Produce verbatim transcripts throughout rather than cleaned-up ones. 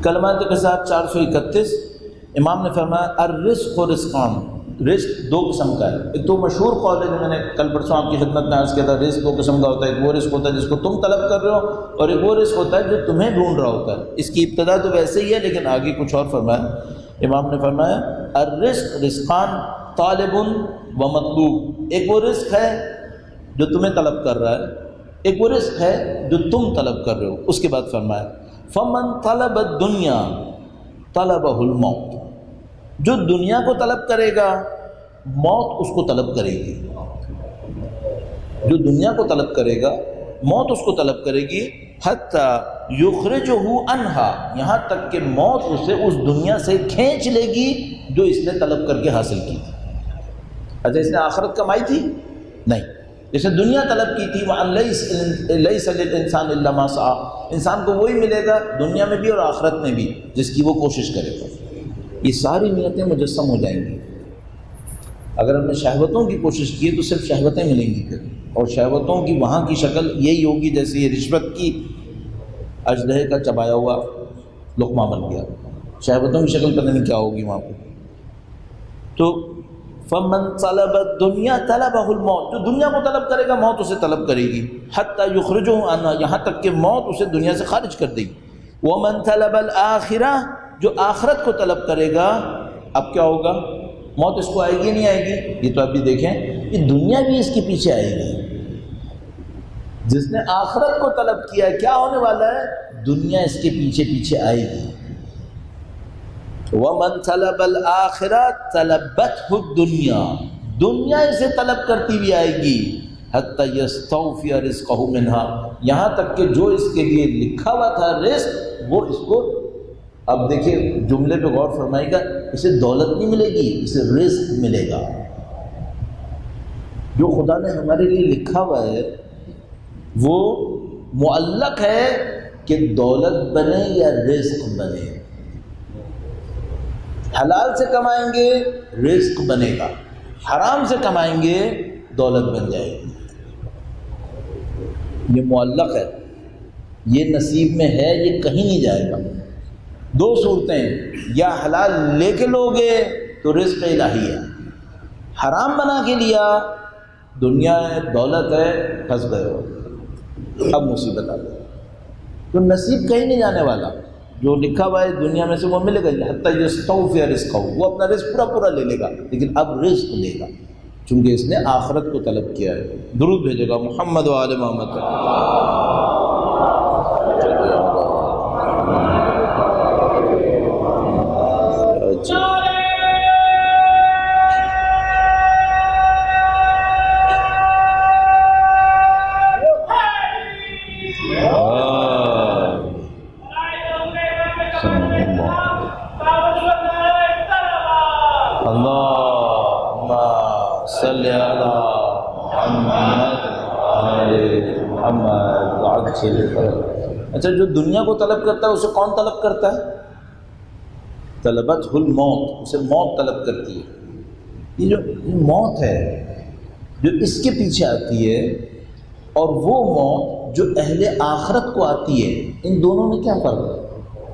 کلمات کے ساتھ چار سو اکتیس امام نے فرمایا الرزق و رزقان، رزق دو قسم کا ہے۔ ایک تو مشہور قول ہے جو میں نے کل پرسوں آپ کی خدمت میں عرض کیا تھا، رزق دو قسم کا ہوتا ہے، ایک وہ رزق ہوتا ہے جس کو تم طلب کر رہے ہو، اور ایک وہ رزق ہوتا ہے جو تمہیں ڈھونڈ رہا ہوتا ہے۔ اس کی ابتدا تو ویسے ہی ہے لیکن آگے کچھ اور فرمایا امام نے فرمایا الرزق رزقان طالب و مطلوب، ایک وہ رزق ہے جو تمہیں طلب کر رہا ہے، ایک وہ رزق ہے جو تم طلب کر رہے ہو۔ اس کے بعد فرمایا فمن طلب الدنیا طلبہ الموت، جو دنیا کو طلب کرے گا موت اس کو طلب کرے گی، جو دنیا کو طلب کرے گا موت اس کو طلب کرے گی، حتی یخرجہ عنہا، یہاں تک کہ موت اسے اس دنیا سے کھینچ لے گی جو اس نے طلب کر کے حاصل کی تھی۔ اچھا اس نے آخرت کمائی تھی؟ نہیں، جیسے دنیا طلب کی تھی وَأَن لَيْسَ لِلْإِنسَانِ إِلَّا مَا سَعَىٰ، انسان کو وہی ملے گا دنیا میں بھی اور آخرت میں بھی جس کی وہ کوشش کرے گا۔ یہ ساری نیتیں مجسم ہو جائیں گی۔ اگر ہم نے شہوتوں کی کوشش کی ہے تو صرف شہوتیں ملیں گی پھر، اور شہوتوں کی وہاں کی شکل یہی ہوگی جیسے یہ رشوت کی اژدہے کا چبایا ہوا لقمہ بن گیا، شہوتوں کی شکل پتہ نہیں کیا ہوگی وہاں پہ۔ تو فمن طلب الدنیا طلبہ الموت، جو دنیا کو طلب کرے گا موت اسے طلب کرے گی، حتی یخرجہ عنہا، یہاں تک کہ موت اسے دنیا سے خارج کر دے گی۔ ومن طلب الآخرہ، جو آخرت کو طلب کرے گا اب کیا ہوگا؟ موت اس کو آئے گی نہیں آئے گی؟ یہ تو اب بھی دیکھیں یہ دنیا بھی اس کے پیچھے آئے گی۔ جس نے آخرت کو طلب کیا ہے کیا ہونے والا ہے؟ دنیا اس کے پیچھے پیچھے آئے گی۔ وَمَنْ طَلَبَ الْآخِرَةَ طَلَبَتْهُ الدُّنْيَا، دنیا اسے طلب کرتی بھی آئے گی، حَتَّى يَسْتَوْفِيَ رِزْقَهُ مِنْهَا، یہاں تک کہ جو اس کے لیے لکھا ہوا تھا رزق وہ اس کو، اب دیکھیں جملے پہ غور فرمائے گا، اسے دولت نہیں ملے گی، اسے رزق ملے گا۔ جو خدا نے ہمارے لیے لکھا ہوا ہے وہ معلق ہے کہ دولت بنے یا رزق بنے۔ حلال سے کمائیں گے رزق بنے گا، حرام سے کمائیں گے دولت بن جائے گی۔ یہ معلق ہے، یہ نصیب میں ہے، یہ کہیں نہیں جائے گا۔ دو صورتیں، یا حلال لے کے لوگے تو رزق الہی ہے، حرام بنا کے لیا دنیا ہے دولت ہے پھنس گئے ہو، اب مصیبت آ گئی۔ تو نصیب کہیں نہیں جانے والا، جو لکھا ہوا ہے دنیا میں سے وہ ملے گا، حتیٰ یستوفی رزقہ، وہ اپنا رزق پورا پورا لے لے گا لیکن اب رزق لے گا چونکہ اس نے آخرت کو طلب کیا ہے۔ درود بھیجے گا محمد و آل محمد۔ اچھا جو دنیا کو طلب کرتا ہے اسے کون طلب کرتا ہے؟ طلبت الموت، اسے موت طلب کرتی ہے۔ یہ جو موت ہے جو اس کے پیچھے آتی ہے اور وہ موت جو اہل آخرت کو آتی ہے، ان دونوں میں کیا فرق ہے؟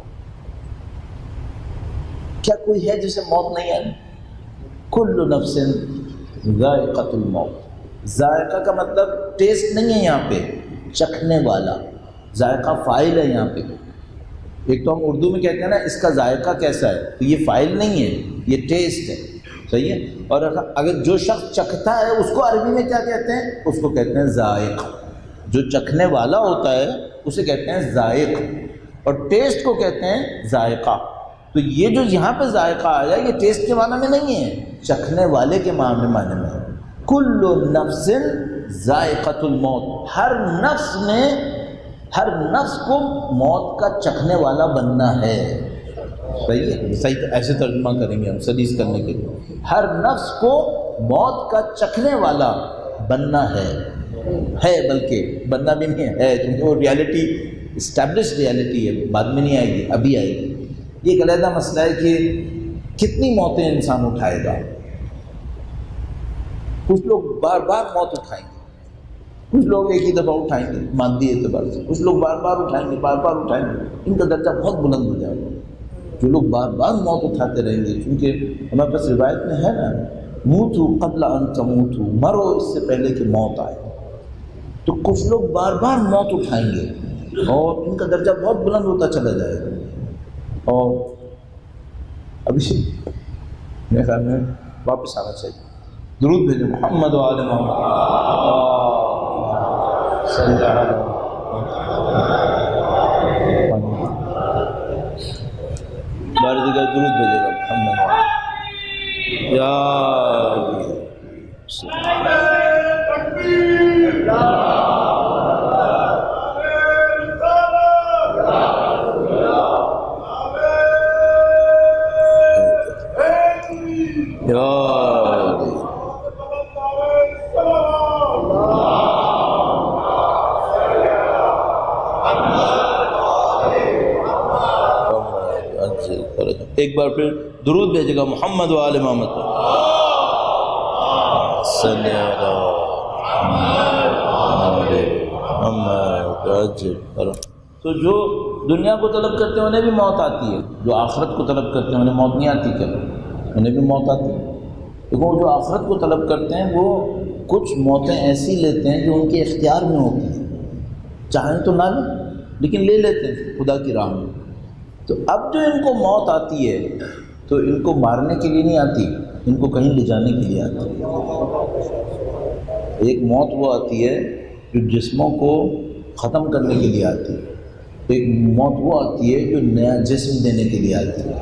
کیا کوئی ہے جسے موت نہیں آئی؟ کل نفس ذائقۃ الموت، ذائقہ کا مطلب ٹیسٹ نہیں ہے یہاں پہ، چکھنے والا، ذائقہ فاعل ہے یہاں پہ۔ ایک تو ہم اردو میں کہتے ہیں نا اس کا ذائقہ کیسا ہے، تو یہ فاعل نہیں ہے، یہ ٹیسٹ ہے، صحیح ہے۔ اور اگر جو شخص چکھتا ہے اس کو عربی میں کیا کہتے ہیں؟ اس کو کہتے ہیں ذائق۔ جو چکھنے والا ہوتا ہے اسے کہتے ہیں ذائق، اور ٹیسٹ کو کہتے ہیں ذائقہ۔ تو یہ جو یہاں پہ ذائقہ آیا یہ ٹیسٹ کے معنی میں نہیں ہے، چکھنے والے کے معنی میں ہے۔ کل نفس ذائقۃ الموت، ہر نفس نے، ہر نفس کو موت کا چکھنے والا بننا ہے۔ صحیح ہے، صحیح ایسے ترجمہ کریں گے ہم سلیس کرنے کے لیے، ہر نفس کو موت کا چکھنے والا بننا ہے، ہے بلکہ بننا بھی نہیں ہے، کیونکہ وہ ریالٹی اسٹیبلش ریالٹی ہے، بعد میں نہیں آئے گی، ابھی آئے گی۔ یہ ایک علیحدہ مسئلہ ہے کہ کتنی موتیں انسان اٹھائے گا۔ کچھ لوگ بار بار موت اٹھائیں گے، کچھ لوگ ایک ہی دفعہ اٹھائیں گے مادی اعتبار سے، کچھ لوگ بار بار اٹھائیں گے، بار بار اٹھائیں گے، ان کا درجہ بہت بلند ہو جائے گا۔ جو لوگ بار بار موت اٹھاتے رہیں گے، کیونکہ ہمارے پاس روایت میں ہے نا، موتو قبل ان تموتو، مرو اس سے پہلے کہ موت آئے. تو کچھ لوگ بار بار موت اٹھائیں گے اور ان کا درجہ بہت بلند ہوتا چلا جائے گا. اور ابھی میرے خیال میں واپس آنا چاہیے. درود بھیجو محمد و آل محمد صلی اللہ علیہ وسلم. بار دیگر درود بھیجے گا محمد و آل یا ایک بار پھر درود بھیجے گا محمد و آل محمد صلی اللہ. تو جو دنیا کو طلب کرتے ہیں انہیں بھی موت آتی ہے، جو آخرت کو طلب کرتے ہیں انہیں موت نہیں آتی کیا؟ انہیں بھی موت آتی ہے. دیکھو جو آخرت کو طلب کرتے ہیں وہ کچھ موتیں ایسی لیتے ہیں جو ان کے اختیار میں ہوتی ہیں، چاہیں تو نہ لیں لیکن لے لیتے ہیں خدا کی راہ میں. تو اب جو ان کو موت آتی ہے تو ان کو مارنے کے لیے نہیں آتی، ان کو کہیں لے جانے کے لیے آتی ہے. ایک موت وہ آتی ہے جو جسموں کو ختم کرنے کے لیے آتی ہے، ایک موت وہ آتی ہے جو نیا جسم دینے کے لیے آتی ہے.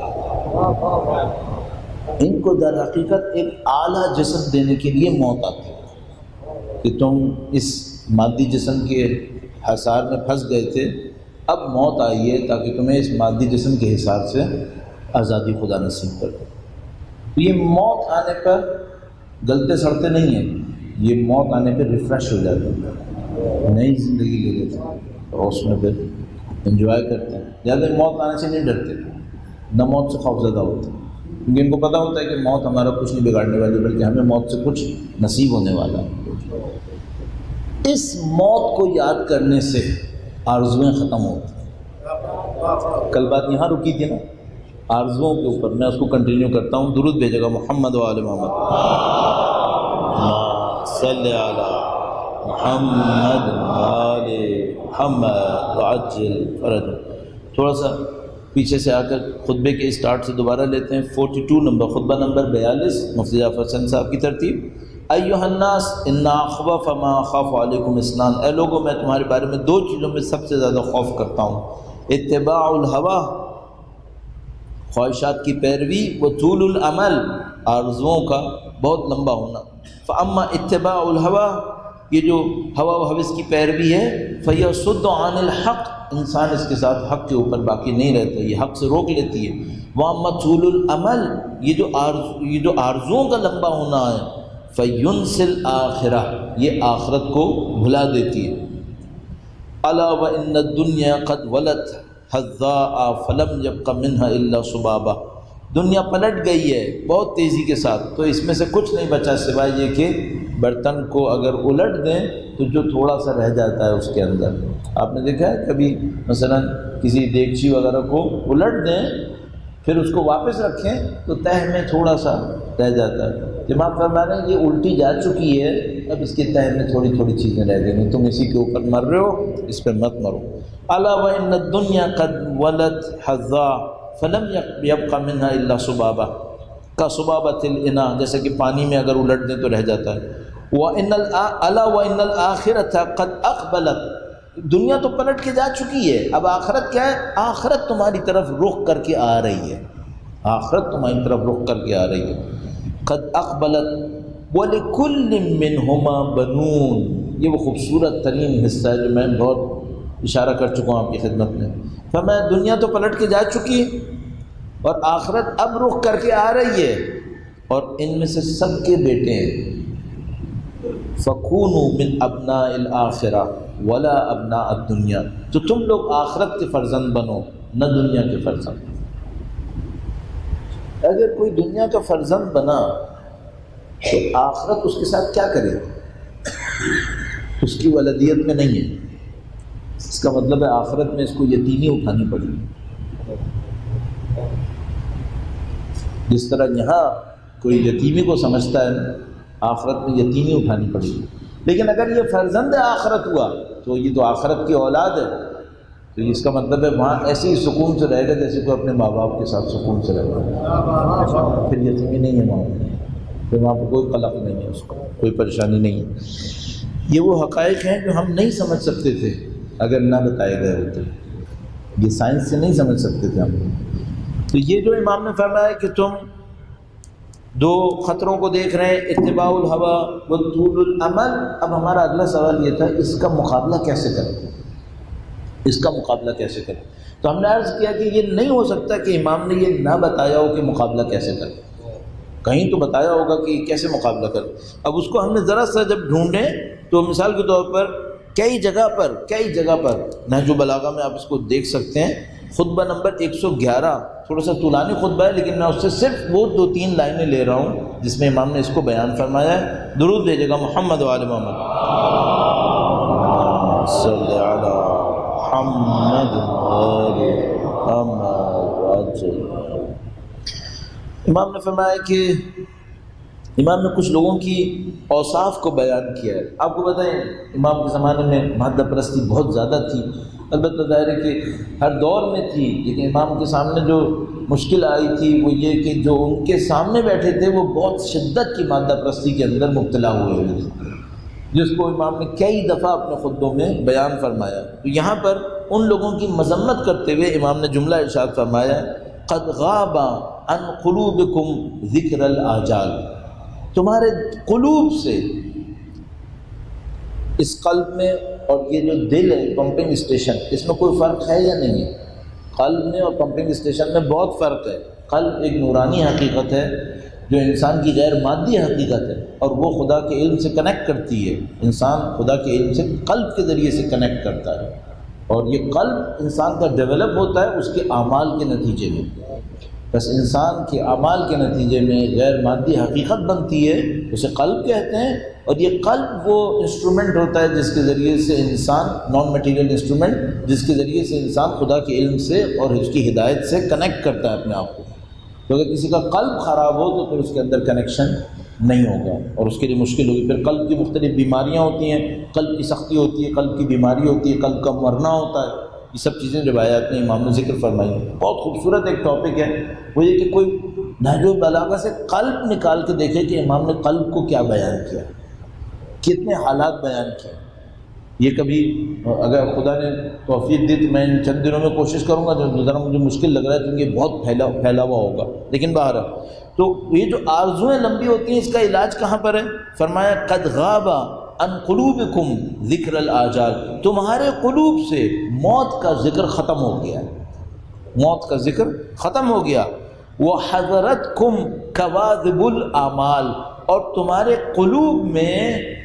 ان کو در حقیقت ایک اعلیٰ جسم دینے کے لیے موت آتی ہے کہ تم اس مادی جسم کے حصار میں پھنس گئے تھے، اب موت آئی ہے تاکہ تمہیں اس مادی جسم کے حصار سے آزادی خدا نصیب کر دے. تو یہ موت آنے پر گلتے سڑتے نہیں ہیں، یہ موت آنے پہ ریفریش ہو جاتے ہیں، نئی زندگی لے لیتے ہیں اور اس میں پھر انجوائے کرتے ہیں. زیادہ موت آنے سے نہیں ڈرتے، نہ موت سے خوف زدہ ہوتے ہیں، کیونکہ ان کو پتہ ہوتا ہے کہ موت ہمارا کچھ نہیں بگاڑنے والی بلکہ ہمیں موت سے کچھ نصیب ہونے والا ہے. اس موت کو یاد کرنے سے آرزویں ختم ہوتی ہیں. کل بات یہاں رکی تھی نا آرزوؤں کے اوپر، میں اس کو کنٹینیو کرتا ہوں. درود بھیجے گا محمد و آل محمد صلی علی محمد آل محمد وعجل فرج. تھوڑا سا پیچھے سے آ کر خطبے کے اسٹارٹ سے دوبارہ لیتے ہیں. فورٹی ٹو نمبر خطبہ نمبر بیالیس مفتی جعفر حسین صاحب کی ترتیب. ایھا الناس ان اخوف ما اخاف علیکم اثنان، اے لوگوں میں تمہارے بارے میں دو چیزوں میں سب سے زیادہ خوف کرتا ہوں. اتباع الہوا، خواہشات کی پیروی، و طول العمل، آرزوؤں کا بہت لمبا ہونا. فاما اتباع الہوا، یہ جو ہوا و ہوس کی پیروی ہے، فیصد عن الحق، انسان اس کے ساتھ حق کے اوپر باقی نہیں رہتا، یہ حق سے روک لیتی ہے. واما طول العمل، یہ جو آرزو یہ جو آرزوؤں کا لمبا ہونا ہے، فینسل آخرہ، یہ آخرت کو بھلا دیتی ہے. الا وان الدنیا قد ولت حذاء فلم یبق منها الا صبابہ، دنیا پلٹ گئی ہے بہت تیزی کے ساتھ، تو اس میں سے کچھ نہیں بچا سوائے یہ کہ برتن کو اگر الٹ دیں تو جو تھوڑا سا رہ جاتا ہے اس کے اندر. آپ نے دیکھا ہے کبھی مثلا کسی دیگچی وغیرہ کو الٹ دیں پھر اس کو واپس رکھیں تو تہہ میں تھوڑا سا رہ جاتا ہے. جب آپ فرما رہے ہیں یہ الٹی جا چکی ہے، اب اس کے تہہ میں تھوڑی تھوڑی چیزیں رہ گئی، تم اسی کے اوپر مر رہے ہو، اس پہ مت مرو. الا وان الدنیا قد ولت حذاء فلم یبق منها الا صبابہ، کا صبابۃ الاناء، جیسے کہ پانی میں اگر الٹ دیں تو رہ جاتا ہے. وان الا وان الاخرۃ قد اقبلت، دنیا تو پلٹ کے جا چکی ہے، اب آخرت کیا ہے؟ آخرت تمہاری طرف رخ کر کے آ رہی ہے، آخرت تمہاری طرف رخ کر کے آ رہی ہے. قد اقبلت ولکل منہما بنون، یہ وہ خوبصورت ترین حصہ ہے جو میں بہت اشارہ کر چکا ہوں آپ کی خدمت میں. فرمایا دنیا تو پلٹ کے جا چکی ہے اور آخرت اب رخ کر کے آ رہی ہے، اور ان میں سے سب کے بیٹے ہیں. فکونوا من ابناء الآخرہ ولا ابناء الدنیا، تو تم لوگ آخرت کے فرزند بنو نہ دنیا کے فرزند. اگر کوئی دنیا کا فرزند بنا تو آخرت اس کے ساتھ کیا کرے گا؟ اس کی ولدیت میں نہیں ہے، اس کا مطلب ہے آخرت میں اس کو یتیمی اٹھانی پڑے گی. جس طرح یہاں کوئی یتیمی کو سمجھتا ہے، آخرت میں یتیمی اٹھانی پڑے گی. لیکن اگر یہ فرزند آخرت ہوا تو یہ تو آخرت کی اولاد ہے، تو اس کا مطلب ہے وہاں ایسے ہی سکون سے رہے گا جیسے کوئی اپنے ماں باپ کے ساتھ سکون سے رہے گا. پھر یتیمی نہیں ہے وہاں، پھر وہاں پہ کوئی قلق نہیں ہے، اس کو کوئی پریشانی نہیں ہے. یہ وہ حقائق ہیں جو ہم نہیں سمجھ سکتے تھے اگر نہ بتائے گئے ہوتے. یہ سائنس سے نہیں سمجھ سکتے تھے ہم. تو یہ جو امام نے فرمایا کہ تم دو خطروں کو دیکھ رہے ہیں، اتباع الہوا و طول الامل. اب ہمارا اگلا سوال یہ تھا اس کا مقابلہ کیسے کریں، اس کا مقابلہ کیسے کریں. تو ہم نے عرض کیا کہ یہ نہیں ہو سکتا کہ امام نے یہ نہ بتایا ہو کہ مقابلہ کیسے کریں. کہیں تو بتایا ہوگا کہ کیسے مقابلہ کریں. اب اس کو ہم نے ذرا سا جب ڈھونڈیں تو مثال کے طور پر کئی جگہ پر کئی جگہ پر نہج البلاغہ میں آپ اس کو دیکھ سکتے ہیں. خطبہ نمبر ایک سو گیارہ تھوڑا سا طولانی خطبہ ہے، لیکن میں اس سے صرف وہ دو تین لائنیں لے رہا ہوں جس میں امام نے اس کو بیان فرمایا ہے. درود بھیجے گا محمد و آل محمد صلی علی محمد محمد. امام نے فرمایا کہ امام نے کچھ لوگوں کی اوصاف کو بیان کیا ہے. آپ کو بتائیں امام کے زمانے میں مادہ پرستی بہت زیادہ تھی، البتہ ظاہر ہے کہ ہر دور میں تھی، لیکن امام کے سامنے جو مشکل آئی تھی وہ یہ کہ جو ان کے سامنے بیٹھے تھے وہ بہت شدت کی مادہ پرستی کے اندر مبتلا ہوئے ہوئے تھے، جس کو امام نے کئی دفعہ اپنے خطبوں میں بیان فرمایا. تو یہاں پر ان لوگوں کی مذمت کرتے ہوئے امام نے جملہ ارشاد فرمایا، قد غاب عن قلوبکم ذکر الآجال. تمہارے قلوب سے، اس قلب میں اور یہ جو دل ہے پمپنگ اسٹیشن، اس میں کوئی فرق ہے یا نہیں ہے؟ قلب میں اور پمپنگ اسٹیشن میں بہت فرق ہے. قلب ایک نورانی حقیقت ہے جو انسان کی غیر مادی حقیقت ہے، اور وہ خدا کے علم سے کنیکٹ کرتی ہے. انسان خدا کے علم سے قلب کے ذریعے سے کنیکٹ کرتا ہے، اور یہ قلب انسان کا ڈیولپ ہوتا ہے اس کے اعمال کے نتیجے میں. بس انسان کے اعمال کے نتیجے میں غیر مادی حقیقت بنتی ہے، اسے قلب کہتے ہیں. اور یہ قلب وہ انسٹرومنٹ ہوتا ہے جس کے ذریعے سے انسان، نان میٹیریل انسٹرومنٹ، جس کے ذریعے سے انسان خدا کے علم سے اور اس کی ہدایت سے کنیکٹ کرتا ہے اپنے آپ کو. تو اگر کسی کا قلب خراب ہو تو پھر اس کے اندر کنیکشن نہیں ہوگا اور اس کے لیے مشکل ہوگی. پھر قلب کی مختلف بیماریاں ہوتی ہیں، قلب کی سختی ہوتی ہے، قلب کی بیماری ہوتی ہے، قلب کا مرنا ہوتا ہے. یہ سب چیزیں روایات میں امام نے ذکر فرمائی ہیں. بہت خوبصورت ایک ٹاپک ہے وہ یہ کہ کوئی نہج البلاغہ سے قلب نکال کے دیکھے کہ امام نے قلب کو کیا بیان کیا، کتنے حالات بیان کیے. یہ کبھی اگر خدا نے توفیق دی تو میں ان چند دنوں میں کوشش کروں گا، جو ذرا مجھے مشکل لگ رہا ہے کیونکہ یہ بہت پھیلا پھیلا ہوا ہوگا، لیکن باہر تو یہ جو آرزویں لمبی ہوتی ہیں اس کا علاج کہاں پر ہے؟ فرمایا قد غاب عن قلوبکم ذکر الآجال. تمہارے قلوب سے موت کا ذکر ختم ہو گیا، موت کا ذکر ختم ہو گیا. وحضرتکم کواذب الاعمال، اور تمہارے قلوب میں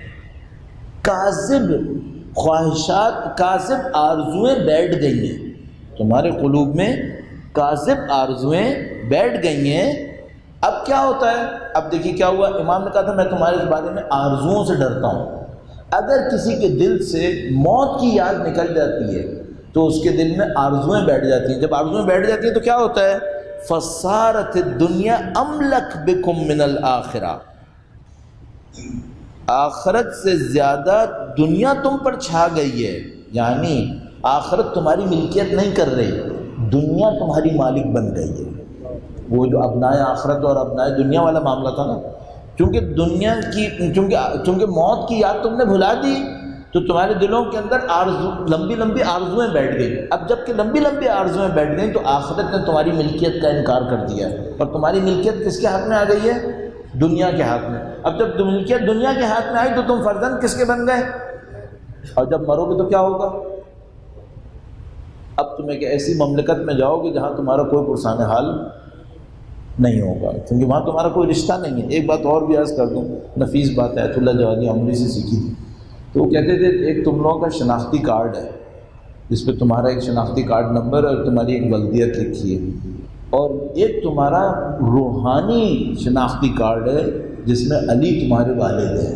کاذب خواہشات، کاذب آرزویں بیٹھ گئی ہیں. تمہارے قلوب میں کاذب آرزویں بیٹھ گئی ہیں. اب کیا ہوتا ہے؟ اب دیکھیے کیا ہوا. امام نے کہا تھا میں تمہارے اس بارے میں آرزوؤں سے ڈرتا ہوں. اگر کسی کے دل سے موت کی یاد نکل جاتی ہے تو اس کے دل میں آرزویں بیٹھ جاتی ہیں. جب آرزویں بیٹھ جاتی ہیں تو کیا ہوتا ہے؟ فصارت الدنیا املک بکم من الآخرہ، آخرت سے زیادہ دنیا تم پر چھا گئی ہے. یعنی آخرت تمہاری ملکیت نہیں کر رہی، دنیا تمہاری مالک بن گئی ہے. وہ جو ابنائے آخرت اور ابنائے دنیا والا معاملہ تھا نا، چونکہ دنیا کی چونکہ چونکہ موت کی یاد تم نے بھلا دی تو تمہارے دلوں کے اندر آرزو لمبی لمبی آرزویں بیٹھ گئی. اب جب کہ لمبی لمبی آرزویں بیٹھ گئیں تو آخرت نے تمہاری ملکیت کا انکار کر دیا، اور تمہاری ملکیت کس کے ہاتھ میں آ گئی ہے؟ دنیا کے ہاتھ میں. اب جب ملکیت دنیا کے ہاتھ میں آئی تو تم فرزند کس کے بن گئے؟ اور جب مرو گے تو کیا ہوگا؟ اب تم ایک ایسی مملکت میں جاؤ گے جہاں تمہارا کوئی پرسان حال نہیں ہوگا، کیونکہ وہاں تمہارا کوئی رشتہ نہیں ہے. ایک بات اور بھی عرض کر دوں، نفیس بات ہے، ایت اللہ جوادی عمری سے سیکھی تھی. تو وہ کہتے تھے ایک تم لوگوں کا شناختی کارڈ ہے جس پہ تمہارا ایک شناختی کارڈ نمبر اور تمہاری ایک بلدیت لکھی ہے، اور ایک تمہارا روحانی شناختی کارڈ ہے جس میں علی تمہارے والد ہیں.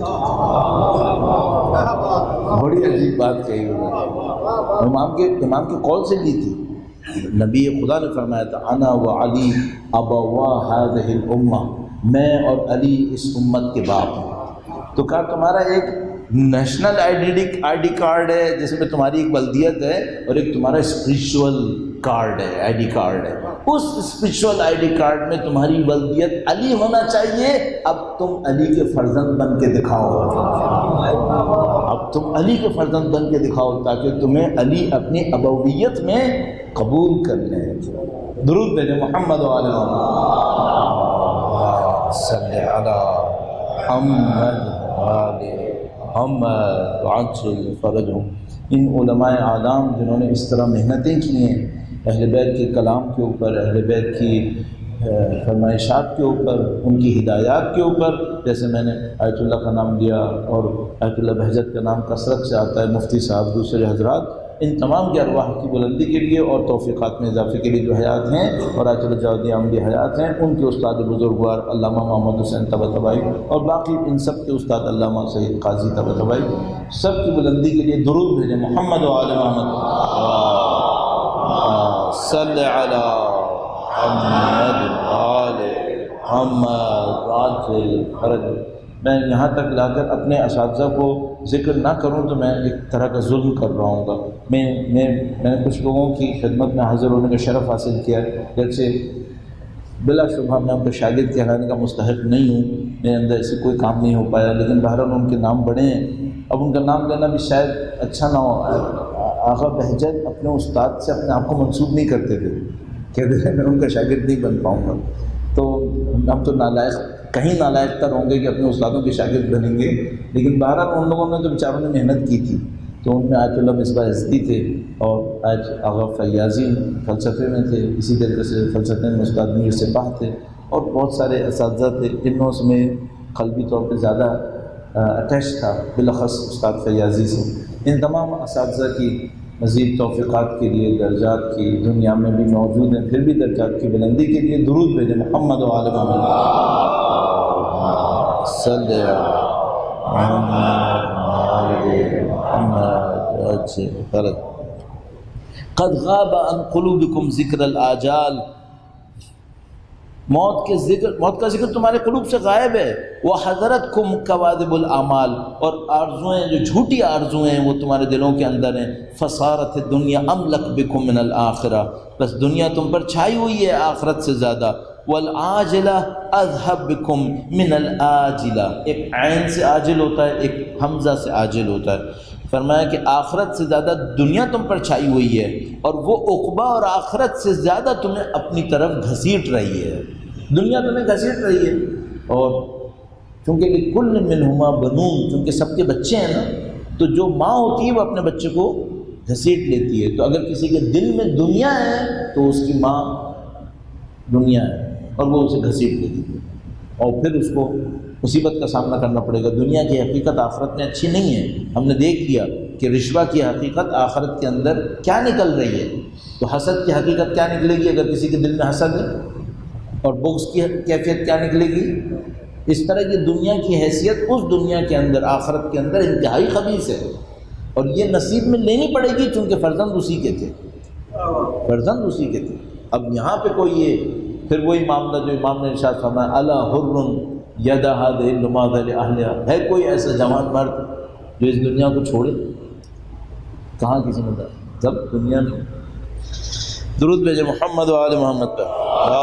بڑی عجیب بات کہی انہوں نے، امام کے امام کے قول سے لی تھی. نبی خدا نے فرمایا تھا انا و علی ابوا هذه الامہ، میں اور علی اس امت کے باپ ہیں۔ تو کہا تمہارا ایک نیشنل آئی ڈی کارڈ ہے جس میں تمہاری ایک بلدیت ہے، اور ایک تمہارا اسپریچول کارڈ ہے، آئی ڈی کارڈ ہے۔ اس اسپریچول آئی ڈی کارڈ میں تمہاری بلدیت علی ہونا چاہیے، اب تم علی کے فرزند بن کے دکھاؤ، اب تم علی کے فرزند بن کے دکھاؤ تاکہ تمہیں علی اپنی ابویت میں قبول کر لیں۔ درود بھیجیں محمد و آل محمد صلی علی محمد و آل محمد وعجل فرجہم۔ ان علماء اعلام جنہوں نے اس طرح محنتیں کی ہیں اہل بیت کے کلام کے اوپر، اہل بیت کی فرمائشات کے اوپر، ان کی ہدایات کے اوپر، جیسے میں نے آیت اللہ کا نام لیا اور آیت اللہ بہجت کا نام کثرت سے آتا ہے، مفتی صاحب، دوسرے حضرات، ان تمام کی ارواح کی بلندی کے لیے اور توفیقات میں اضافے کے لیے جو حیات ہیں اور آیت اللہ جاودی عملی حیات ہیں، ان کے استاد بزرگوار علامہ محمد حسین طباطبائی اور باقی ان سب کے استاد علامہ سید قاضی طباطبائی، سب کی بلندی کے لیے درود بھیجیں محمد و آل محمد صلی علی محمد آل محمد عاجل فرج۔ میں یہاں تک لا کر اپنے اساتذہ کو ذکر نہ کروں تو میں ایک طرح کا ظلم کر رہا ہوں گا۔ میں میں میں نے کچھ لوگوں کی خدمت میں حاضر ہونے کا شرف حاصل کیا ہے، جیسے بلا شبہ میں ان کا شاگرد کہلانے کا مستحق نہیں ہوں، میرے اندر ایسے کوئی کام نہیں ہو پایا، لیکن بہرحال ان کے نام بڑے ہیں۔ اب ان کا نام لینا بھی شاید اچھا نہ ہو۔ آغا بہجت اپنے استاد سے اپنے آپ کو منسوب نہیں کرتے تھے، کہتے تھے میں ان کا شاگرد نہیں بن پاؤں گا، تو ہم تو نالائق، کہیں نالائق تر ہوں گے کہ اپنے استادوں کے شاگرد بنیں گے، لیکن بہرحال ان لوگوں نے تو بیچاروں نے محنت کی تھی، تو ان میں آیت اللہ مصباح ازدی تھے اور آج آغا فیاضی فلسفے میں تھے، اسی طریقے سے فلسفے میں استاد میر سپاہ تھے اور بہت سارے اساتذہ تھے۔ ان میں اس میں قلبی طور پہ زیادہ اٹیچ تھا بالاخص استاد فیاضی سے۔ ان تمام اساتذہ کی مزید توفیقات کے لیے، درجات کی دنیا میں بھی موجود ہیں، پھر بھی درجات کی بلندی کے لیے درود بھیجیں محمد و آل محمد صلی محمد۔ قد غاب عن قلوبکم ذکر الآجال، موت کے ذکر، موت کا ذکر تمہارے قلوب سے غائب ہے۔ وحضرتکم کواذب الاعمال، اور آرزویں جو جھوٹی آرزویں ہیں وہ تمہارے دلوں کے اندر ہیں۔ فصارت الدنیا املک بکم من الآخرہ، بس دنیا تم پر چھائی ہوئی ہے آخرت سے زیادہ۔ والعاجلہ اذہب بکم من العاجلہ، ایک عین سے عاجل ہوتا ہے، ایک حمزہ سے عاجل ہوتا ہے۔ فرمایا کہ آخرت سے زیادہ دنیا تم پر چھائی ہوئی ہے، اور وہ عقبہ اور آخرت سے زیادہ تمہیں اپنی طرف گھسیٹ رہی ہے۔ دنیا تمہیں گھسیٹ رہی ہے، اور چونکہ لکل منہما بنون، چونکہ سب کے بچے ہیں نا، تو جو ماں ہوتی ہے وہ اپنے بچے کو گھسیٹ لیتی ہے۔ تو اگر کسی کے دل میں دنیا ہے تو اس کی ماں دنیا ہے اور وہ اسے گھسیٹ لیتی ہے، اور پھر اس کو مصیبت کا سامنا کرنا پڑے گا۔ دنیا کی حقیقت آخرت میں اچھی نہیں ہے۔ ہم نے دیکھ لیا کہ رشوہ کی حقیقت آخرت کے اندر کیا نکل رہی ہے، تو حسد کی حقیقت کیا نکلے گی اگر کسی کے دل میں حسد ہے، اور بغض کی کیفیت کیا نکلے گی۔ اس طرح کی دنیا کی حیثیت اس دنیا کے اندر، آخرت کے اندر انتہائی خبیث ہے، اور یہ نصیب میں لینی پڑے گی چونکہ فرزند اسی کے تھے، فرزند اسی کے تھے۔ اب یہاں پہ کوئی یہ پھر وہی معاملہ جو امام نے ارشاد فرمایا، الا حر یدہا لماذ لأہلہا، ہے کوئی ایسا جوان مرد جو اس دنیا کو چھوڑے؟ کہاں کی ذمہ دار، جب دنیا میں۔ درود بھیجے محمد و آل محمد پہ،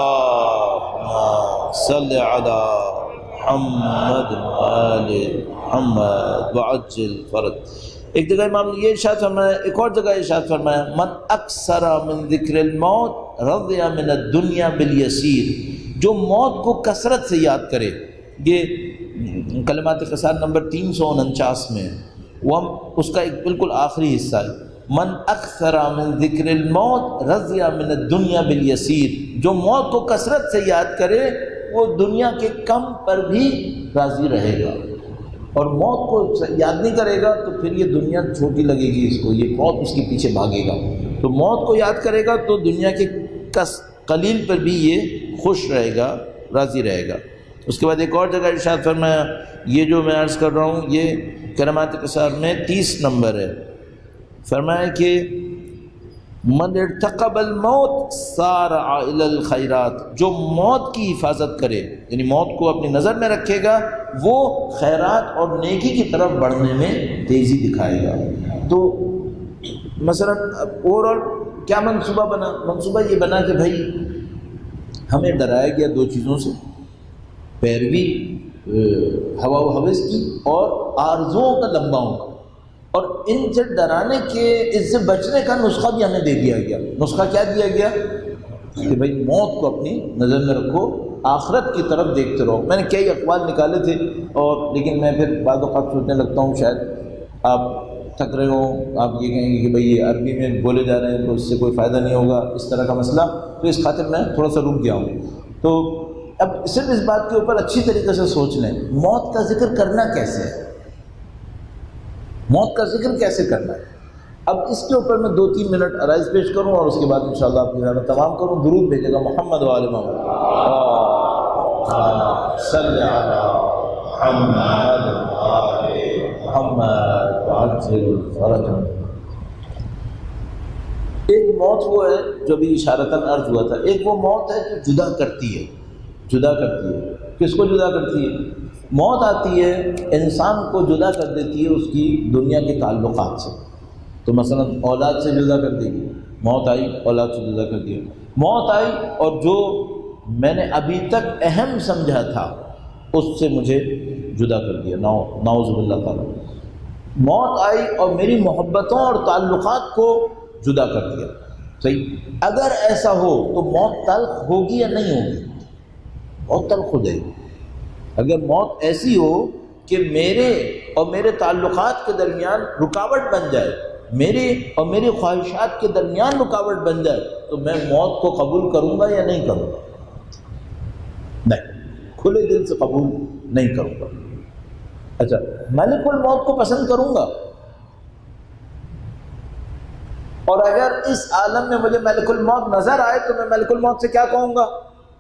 صلی علی محمد آل محمد وعجل فرج۔ ایک جگہ امام نے یہ ارشاد فرمایا، ایک اور جگہ ارشاد فرمایا، من اکثر من ذکر الموت رضی من الدنیا بالیسیر، جو موت کو کثرت سے یاد کرے، یہ کلمات قصار نمبر تین سو انچاس میں، وہ اس کا ایک بالکل آخری حصہ ہے۔ من اکثر من ذکر الموت رضی من الدنیا بالیسیر، جو موت کو کثرت سے یاد کرے وہ دنیا کے کم پر بھی راضی رہے گا، اور موت کو یاد نہیں کرے گا تو پھر یہ دنیا چھوٹی لگے گی اس کو، یہ موت اس کے پیچھے بھاگے گا۔ تو موت کو یاد کرے گا تو دنیا کے کس قلیل پر بھی یہ خوش رہے گا، راضی رہے گا۔ اس کے بعد ایک اور جگہ ارشاد فرمایا، یہ جو میں عرض کر رہا ہوں یہ کلمات قصار میں تیس نمبر ہے۔ فرمایا کہ من ارتقب الموت سارع الی الخیرات، جو موت کی حفاظت کرے یعنی موت کو اپنی نظر میں رکھے گا وہ خیرات اور نیکی کی طرف بڑھنے میں تیزی دکھائے گا۔ تو مثلا اوور آل کیا منصوبہ بنا؟ منصوبہ یہ بنا کہ بھائی ہمیں ڈرایا گیا دو چیزوں سے، پیروی ہوا و ہوس کی اور آرزوؤں کا لمبا ہونا، اور ان سے ڈرانے کے اس سے بچنے کا نسخہ بھی ہمیں دے دیا گیا۔ نسخہ کیا دیا گیا کہ بھائی موت کو اپنی نظر میں رکھو، آخرت کی طرف دیکھتے رہو۔ میں نے کئی اقوال نکالے تھے اور لیکن میں پھر بعض اوقات سوچنے لگتا ہوں شاید آپ تھک رہے ہوں، آپ یہ کہیں گے کہ بھئی یہ عربی میں بولے جا رہے ہیں تو اس سے کوئی فائدہ نہیں ہوگا، اس طرح کا مسئلہ، تو اس خاطر میں تھوڑا سا رک گیا ہوں۔ تو اب صرف اس بات کے اوپر اچھی طریقے سے سوچ لیں، موت کا ذکر کرنا کیسے ہے، موت کا ذکر کیسے کرنا ہے۔ اب اس کے اوپر میں دو تین منٹ عرائض پیش کروں اور اس کے بعد انشاءاللہ آپ کی خدمت تمام کروں۔ درود بھیجے گا محمد و آل محمد، صلی علی محمد و آل محمد وعجل فرجهم۔ ایک موت وہ ہے جو بھی اشارتاً عرض ہوا تھا، ایک وہ موت ہے جو جدا کرتی ہے، جدا کرتی ہے۔ کس کو جدا کرتی ہے؟ موت آتی ہے انسان کو جدا کر دیتی ہے اس کی دنیا کے تعلقات سے۔ تو مثلا اولاد سے جدا کر دے گی، موت آئی اولاد سے جدا کر دیا، موت آئی اور جو میں نے ابھی تک اہم سمجھا تھا اس سے مجھے جدا کر دیا، نعوذ باللہ تعالیٰ۔ موت آئی اور میری محبتوں اور تعلقات کو جدا کر دیا۔ صحیح، اگر ایسا ہو تو موت تلخ ہوگی یا نہیں ہوگی؟ موت تلخ ہو جائے گی۔ اگر موت ایسی ہو کہ میرے اور میرے تعلقات کے درمیان رکاوٹ بن جائے، میرے اور میری خواہشات کے درمیان رکاوٹ بن جائے، تو میں موت کو قبول کروں گا یا نہیں کروں گا؟ نہیں، کھلے دل سے قبول نہیں کروں گا۔ اچھا، ملک الموت کو پسند کروں گا، اور اگر اس عالم میں مجھے ملک الموت نظر آئے تو میں ملک الموت سے کیا کہوں گا؟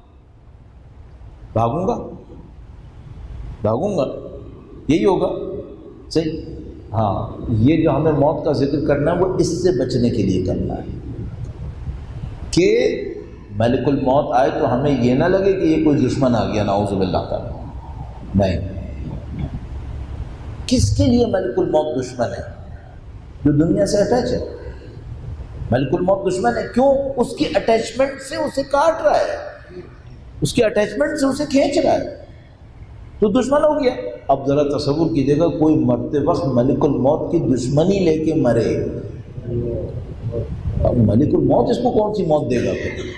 بھاگوں گا، بھاگوں گا، یہی ہوگا۔ صحیح، ہاں، یہ جو ہمیں موت کا ذکر کرنا ہے وہ اس سے بچنے کے لیے کرنا ہے کہ ملک الموت آئے تو ہمیں یہ نہ لگے کہ یہ کوئی دشمن آ گیا، نعوذ باللہ تعالیٰ۔ نہیں، کس کے لیے ملک الموت دشمن ہے؟ جو دنیا سے اٹیچ ہے۔ ملک الموت دشمن ہے کیوں؟ اس کی اٹیچمنٹ سے اسے کاٹ رہا ہے، اس کی اٹیچمنٹ سے اسے کھینچ رہا ہے، تو دشمن ہو گیا۔ اب ذرا تصور کیجیے گا کوئی مرتے وقت ملک الموت کی دشمنی لے کے مرے، اب ملک الموت اس کو کون سی موت دے گا؟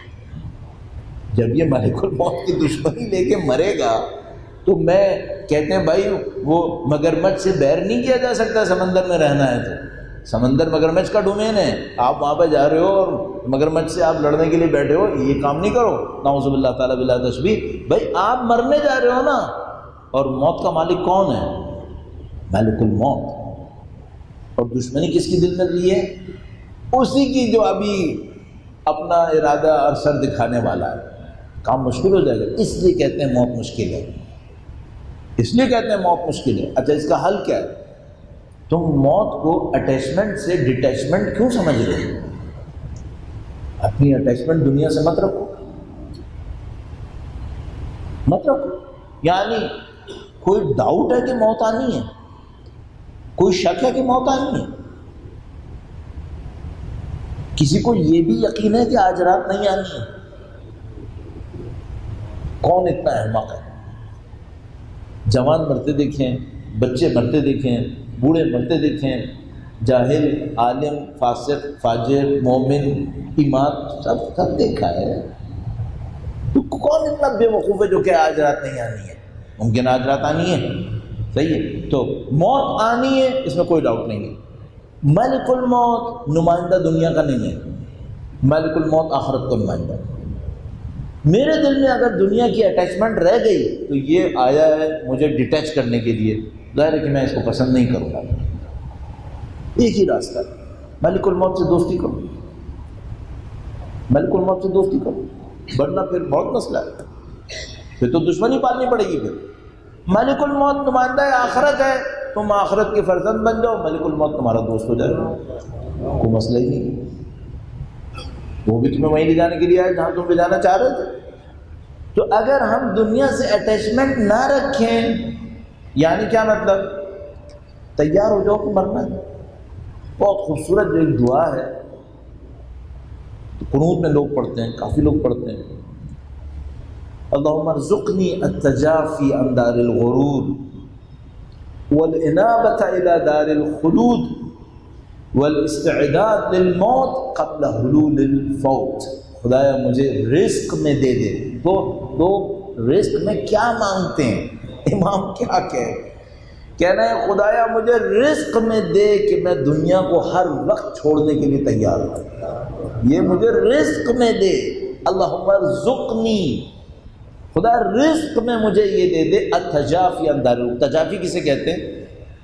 جب یہ ملک الموت کی دشمنی لے کے مرے گا تو میں کہتے ہیں بھائی وہ مگرمچھ سے بیر نہیں کیا جا سکتا، سمندر میں رہنا ہے تو سمندر مگرمچھ کا ڈومین ہے، آپ وہاں پہ جا رہے ہو اور مگرمچھ سے آپ لڑنے کے لیے بیٹھے ہو، یہ کام نہیں کرو، نعوذ باللہ تعالیٰ بلا تشبیہ۔ بھائی آپ مرنے جا رہے ہو نا، اور موت کا مالک کون ہے؟ ملک الموت۔ اور دشمنی کس کی دل میں لی ہے؟ اسی کی جو ابھی اپنا ارادہ اور سر دکھانے والا ہے۔ کام مشکل ہو جائے گا، اس لیے کہتے ہیں موت مشکل ہے، اس لیے کہتے ہیں موت مشکل ہے۔ اچھا، اس کا حل کیا ہے؟ تم موت کو اٹیچمنٹ سے ڈٹیچمنٹ کیوں سمجھ رہے ہو؟ اپنی اٹیچمنٹ دنیا سے مت رکھو، مت رکھو۔ یعنی کوئی ڈاؤٹ ہے کہ موت آنی ہے؟ کوئی شک ہے کہ موت آنی ہے؟ کسی کو یہ بھی یقین ہے کہ آج رات نہیں آنی ہے؟ کون اتنا احمق ہے؟ جوان مرتے دیکھیں، بچے مرتے دیکھیں، بوڑھے مرتے دیکھیں، جاہل، عالم، فاسق، فاجر، مومن، ایمان، سب سب دیکھا ہے۔ تو کون اتنا بے وقوف ہے جو کہ آج رات نہیں آنی ہے؟ ممکن آج رات آنی ہے، صحیح ہے۔ تو موت آنی ہے، اس میں کوئی ڈاؤٹ نہیں ہے۔ ملک الموت نمائندہ دنیا کا نہیں ہے، ملک الموت آخرت کا نمائندہ ہے۔ میرے دل میں اگر دنیا کی اٹیچمنٹ رہ گئی تو یہ آیا ہے مجھے ڈیٹیچ کرنے کے لیے، ظاہر ہے کہ میں اس کو پسند نہیں کروں گا۔ ایک ہی راستہ ہے، ملک الموت سے دوستی کرو، ملک الموت سے دوستی کرو، ورنہ پھر بہت مسئلہ ہے، پھر تو دشمنی پالنی پڑے گی۔ پھر ملک الموت نمائندہ آخرت ہے، تم آخرت کے فرزند بن جاؤ، ملک الموت تمہارا دوست ہو جائے گا، کوئی مسئلہ ہی نہیں۔ وہ بھی تمہیں وہیں لے جانے کے لیے آئے جہاں تم لے جانا چاہ رہے تھے. تو اگر ہم دنیا سے اٹیچمنٹ نہ رکھیں، یعنی کیا مطلب؟ تیار ہو جاؤ کہ مرنا ہے. بہت خوبصورت جو ایک دعا ہے، قنوت میں لوگ پڑھتے ہیں، کافی لوگ پڑھتے ہیں، اللہم ارزقنی التجافی عن دار الغرور والانابۃ الی دار الخلود والاستعداد للموت قبل حلول الفوت. خدایا مجھے رزق میں دے دے. تو لوگ رزق میں کیا مانگتے ہیں؟ امام کیا کہے؟ کہنا ہے خدایا مجھے رزق میں دے کہ میں دنیا کو ہر وقت چھوڑنے کے لیے تیار ہوں. یہ مجھے رزق میں دے. اللہم ارزقنی، خدا رزق میں مجھے یہ دے دے. التجافی عن دار الغرور. تجافی کسے کہتے ہیں؟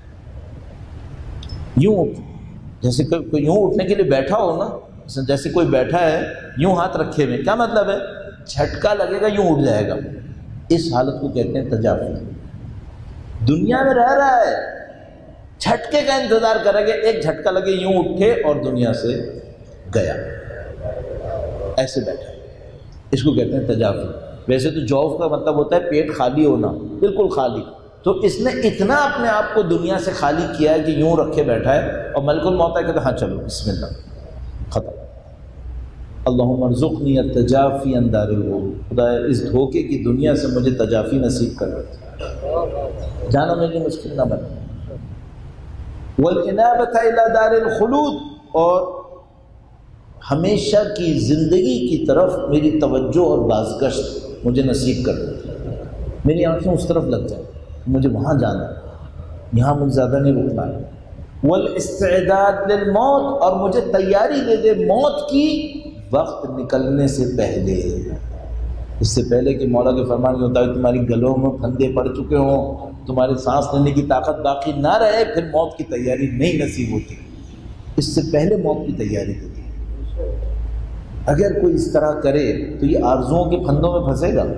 یوں جیسے کوئی یوں اٹھنے کے لیے بیٹھا ہو نا، جیسے کوئی بیٹھا ہے یوں ہاتھ رکھے ہوئے، کیا مطلب ہے؟ جھٹکا لگے گا یوں اٹھ جائے گا. اس حالت کو کہتے ہیں تجافی. دنیا میں رہ رہا ہے، جھٹکے کا انتظار کرے گا، ایک جھٹکا لگے یوں اٹھے اور دنیا سے گیا، ایسے بیٹھا. اس کو کہتے ہیں تجافی. ویسے تو جوف کا مطلب ہوتا ہے پیٹ خالی ہونا، بالکل خالی. تو اس نے اتنا اپنے آپ کو دنیا سے خالی کیا ہے کہ یوں رکھے بیٹھا ہے، اور ملک الموت ہے کہ ہاں چلو بسم اللہ، ختم. اللہم ارزقنی التجافی عن دار الغرور. خدا اس دھوکے کی دنیا سے مجھے تجافی نصیب کر دے، جانا میرے لیے مشکل نہ بنے. والانابۃ الی دار الخلود، اور ہمیشہ کی زندگی کی طرف میری توجہ اور بازگشت مجھے نصیب کر دے. میری آنکھیں اس طرف لگ جائیں، مجھے وہاں جانا ہے، یہاں مجھے زیادہ نہیں رکنا ہے. والاستعداد للموت، اور مجھے تیاری دے دے موت کی وقت نکلنے سے پہلے. اس سے پہلے کہ مولا کے فرمان کے مطابق تمہاری گلوں میں پھندے پڑ چکے ہوں، تمہاری سانس لینے کی طاقت باقی نہ رہے، پھر موت کی تیاری نہیں نصیب ہوتی. اس سے پہلے موت کی تیاری دے دی. اگر کوئی اس طرح کرے تو یہ آرزوؤں کے پھندوں میں پھنسے گا.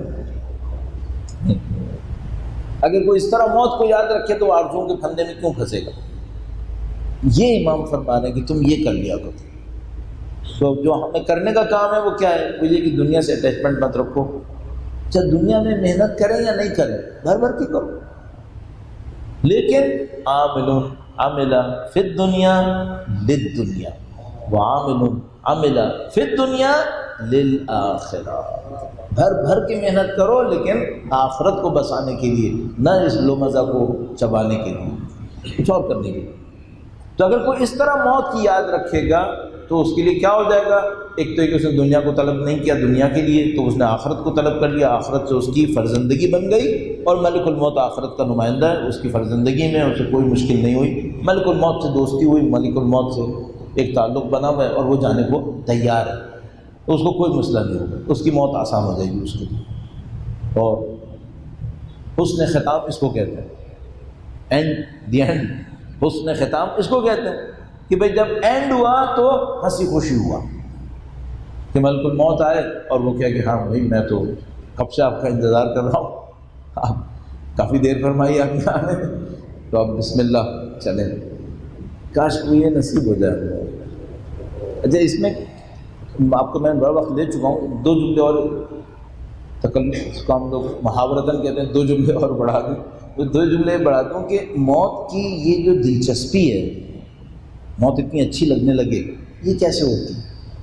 اگر کوئی اس طرح موت کو یاد رکھے تو آرزوؤں کے پھندے میں کیوں پھنسے گا؟ یہ امام فرمان ہے کہ تم یہ کر لیا کرو. تو جو ہمیں کرنے کا کام ہے وہ کیا ہے؟ وہ یہ کہ دنیا سے اٹیچمنٹ مت رکھو. چاہے دنیا میں محنت کریں یا نہیں کریں، بھر بھر کے کرو، لیکن عامل عمل فی الدنیا للدنیا وعامل عمل فی الدنیا للآخرہ. بھر بھر کے محنت کرو لیکن آخرت کو بسانے کے لیے، نہ اس لو مزہ کو چبانے کے لیے، کچھ اور کرنے کے لیے. تو اگر کوئی اس طرح موت کی یاد رکھے گا تو اس کے لیے کیا ہو جائے گا؟ ایک تو کہ اس نے دنیا کو طلب نہیں کیا دنیا کے لیے، تو اس نے آخرت کو طلب کر لیا، آخرت سے اس کی فرزندگی بن گئی، اور ملک الموت آخرت کا نمائندہ ہے، اس کی فرزندگی میں اسے کوئی مشکل نہیں ہوئی. ملک الموت سے دوستی ہوئی، ملک الموت سے ایک تعلق بنا ہوا ہے اور وہ جانے کو تیار ہے، تو اس کو کوئی مسئلہ نہیں ہوگا، اس کی موت آسان ہو جائے گی اس کے لیے. اور حسن ختام اس کو کہتے ہیں، اینڈ دی اینڈ. حسن ختام اس کو کہتے ہیں کہ بھئی جب اینڈ ہوا تو ہنسی خوشی ہوا کہ ملک الموت آئے اور وہ کہا کہ ہاں بھائی میں تو کب سے آپ کا انتظار کر رہا ہوں، آپ کافی دیر فرمائی آپ نے آنے، تو اب بسم اللہ چلیں. کاش کو یہ نصیب ہو جائے. اچھا اس میں آپ کو میں بڑا وقت لے چکا ہوں، دو جملے اور تکلف، اس کو ہم لوگ محاورتاً کہتے ہیں، دو جملے اور بڑھا دوں. وہ دو جملے بڑھاتا ہوں کہ موت کی یہ جو دلچسپی ہے، موت اتنی اچھی لگنے لگے، یہ کیسے ہوتی ہے؟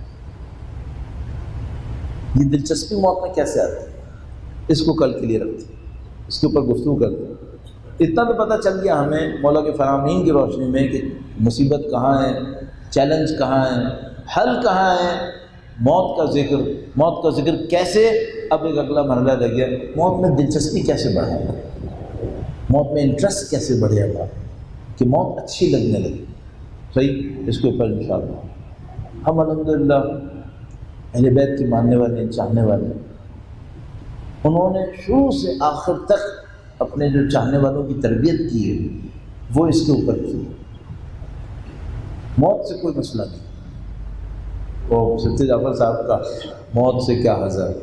یہ دلچسپی موت میں کیسے آتی ہے؟ اس کو کل کے لیے رکھتے ہیں، اس کے اوپر گفتگو کرتے ہیں. اتنا تو پتہ چل گیا ہمیں مولا کے فرامین کی روشنی میں کہ مصیبت کہاں ہے، چیلنج کہاں ہے، حل کہاں ہے. موت کا ذکر، موت کا ذکر کیسے. اب ایک اگلا مرحلہ رہ گیا، موت میں دلچسپی کیسے بڑھائے گا، موت میں انٹرسٹ کیسے بڑھے گا کہ موت اچھی لگنے لگے. صحیح، اس کے اوپر انشاءاللہ ہم الحمدللہ اہل بیت کے ماننے والے، چاہنے والے، انہوں نے شروع سے آخر تک اپنے جو چاہنے والوں کی تربیت کی ہے وہ اس کے اوپر کی. موت سے کوئی مسئلہ نہیں. وہ سفتی جعفر صاحب کا موت سے کیا حذر،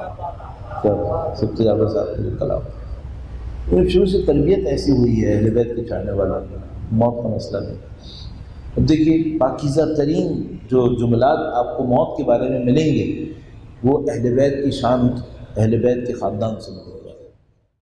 سفتی جعفر صاحب کا جو کلام، وہ شروع سے تربیت ایسی ہوئی ہے اہل بیت کے چاہنے والا، موت کا مسئلہ نہیں. اب دیکھیے پاکیزہ ترین جو جملات آپ کو موت کے بارے میں ملیں گے وہ اہل بیت کی شان، اہل بیت کے خاندان سے ملیں گے۔